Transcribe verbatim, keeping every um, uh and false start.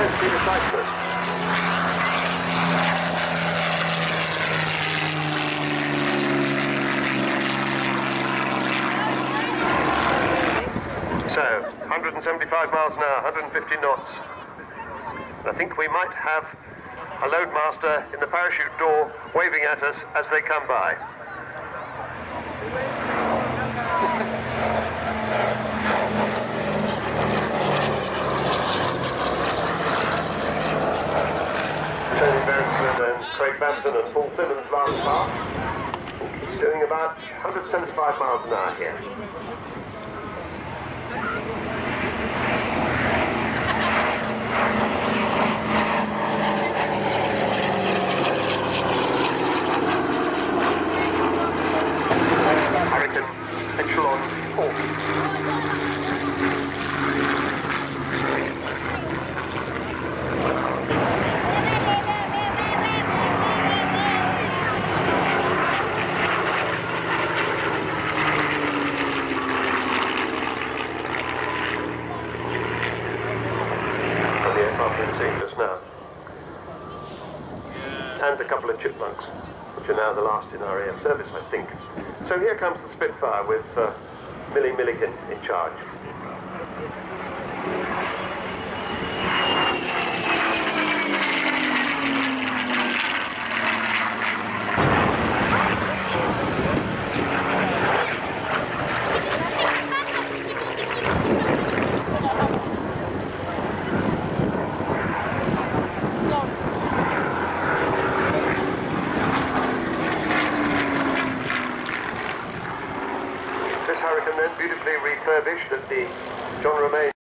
high-speed cyclist. So, one hundred seventy-five miles an hour, one hundred fifty knots. I think we might have a loadmaster in the parachute door waving at us as they come by. Tony Beresford and Craig Bampton and Paul Simmons last pass. He's doing about one hundred seventy-five miles an hour here. Just now, and a couple of chipmunks, which are now the last in our air service, I think. So here comes the Spitfire with uh, Millie Milliken in charge. Hurricane then beautifully refurbished at the John Romain